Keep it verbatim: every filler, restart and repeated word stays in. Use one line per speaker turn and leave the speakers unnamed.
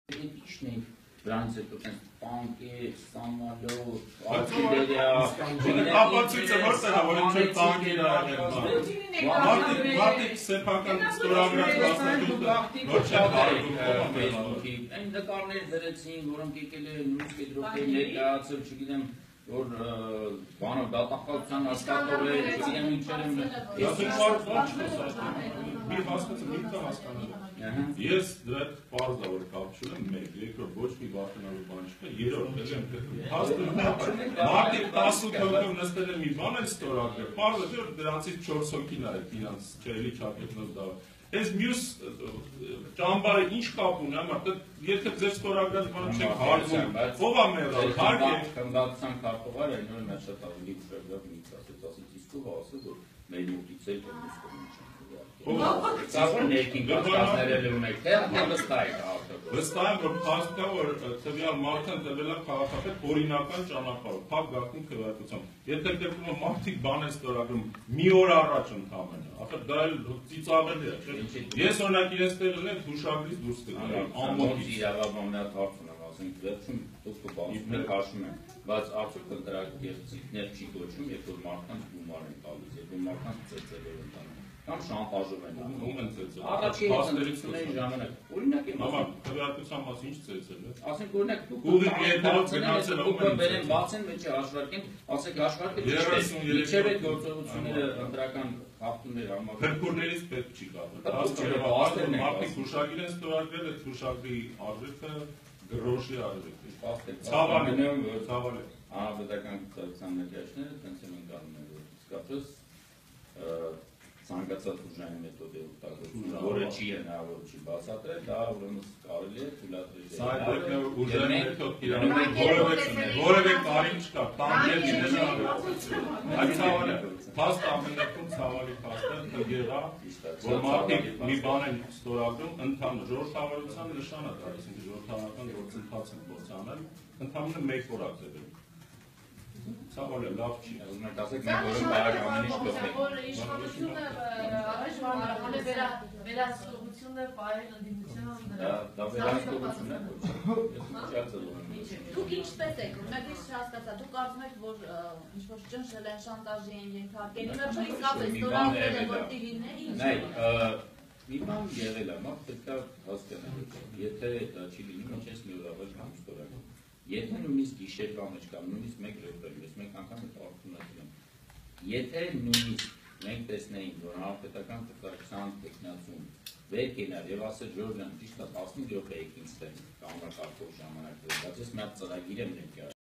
Ethičný Դրանից հետո տենց տանկեր, սամալոտ, արտիլերիա,
ապացույցը որտեղ է, որ ինչ-որ տանկեր է եղել։ Մարդիկ սեփական ստորագրած մասնագետը որ չեն հարվում
Facebook-ի, այն նկարներ դրեցին, որոնք եկել է նույնիսկ Եվրոպայի ներկայացել, չգիտեմ, որ բանով դատախազության աշխատող է, չգիտեմ ինչեր եմ։
Ես ինչ մարդ ոչ խոսաշտում, մի հասկացը մի կա հասկանալը։ Ես դրա հետ պարզ է, որ կապ չունեմ, մեկ, երկրորդ ոչ մի վախենալու բան չկա, երրորդ էլ եմ կտրում։ Հաստում մարդիկ տասութ հոգով նստել են մի բան են ստորագրել, պարզ է, որ դրանցից չորս հոգին է իրանց չելի չակետնոց դավը։ Այս մյուս ճամբարը ինչ կապ ունի, համար, եթե ձեր ստորագրած բանը չեք հարվում, ով է մեղալ, հարկ է։
Խմբակցության քարտուղարը այն որ մեր շատ ավելի ուշագրավ մի ասեց, ասեց իսկ ով ասել, որ մեր մուտից էլ մյուս կողմից չեն։ Ծաղր ներքին կասկածները լում եք, թե վստահ եք արդյոք։
Վստահ եմ, որ փաստ կա, որ տվյալ մարդը տվել է քաղաքապետ օրինական ճանապարհով, փակ գաղտնի քվեարկությամբ։ Եթե դեպքում մարդիկ բան են ստորագրում մի օր առաջ ընդամենը, ախր դա էլ ծիծաղելի է, չէ՞։ Ես օրինակ իրենց տեղ ունեմ հուշագրից դուրս կգամ, ամոթից
իրավաբան մի հատ հարց ունեմ, ասենք վերջում դուք կբացում եք հաշվում են, բայց արդյոք ընտրակեղծիքներ չի կոչվում, երբ որ մարդկանց գումար են տալիս, երբ որ մարդկանց ծեծելով են տանում։ Կամ շանտաժով են անում են ծեծել։ Առաջին ընտրությունների ժամանակ օրինակ եմ
ասում, քվեարկության մասին ինչ ծեծել է։
Ասենք օրինակ դուք
ուղիղ եթերով գնացել
ով են բերեն բացեն մեջը հաշվարկեն, ասեք հաշվարկը իջեր այդ գործողությունները ընտրական հաղթումներ համար։
Փրկուրներից պետք չի կապել։ Մարդիկ հուշագիր են ստորագրել, այդ հուշագրի արժեքը գրոշի արժեք է։ Ցավալի է, ցավալի է։
Անապետական կուսակցության ներկայացները տենց են ընկալում են, որ իսկապես ցանկացած ուժային մեթոդի օգտագործումը, որը չի հնարավոր չի բացատրել, դա ուրեմն կարելի է թույլատրել։
Սա այդ ուժային մեթոդ իրանում որևէ կարիք չկա, տանջել չնշանակել։ Այդ ցավալի է։ Փաստ ամեն դեպքում ցավալի փաստը եղա, որ մարդիկ մի բան են ստորագրում, ընդհանուր ժողովրդավարության նշան է տալիս, ինքը ժողովրդավարական գործընթաց են փորձանել, ընդհանուր մեկ օրակ ձևել։ Ցավալի լավ չի։
Ուզում եք ասեք մենք որում բարակ ամեն ինչ կողմենք։
Որ իշխանությունը առաջ վարմարական է վերահսկողությունը պայել ընդդիմության դրա։
Դա վերահսկողություն է,
դուք ինչպես եք, ունեք ես չհասկացա, դուք կարծում եք, որ ինչ-որ ճնշել են, շանտաժի են ենթարկել, իմ իսկապես ստորագրել է, որ տիրիների ինչ
է։ Մի բան եղել է, մարդ պետք է հասկանալ, եթե դա չի լինում, ինչ ես մի օր առաջ կամ ստորագրում։ Եթե նույնիսկ գիշերվա մեջ կամ նույնիսկ մեկ րոպե, ես մեկ անգամ այդ արտոնացել եմ։ Եթե նույնիսկ մենք տեսնեինք, որ հանրապետական կուսակցության տեխնացում վեր կենար եւ ասել Ժորժան ճիշտ է տասնհինգ րոպե եք ինձ տեն կամրակարգող ժամանակ, բայց ես մի հատ ծրագիր եմ ներկայացրել։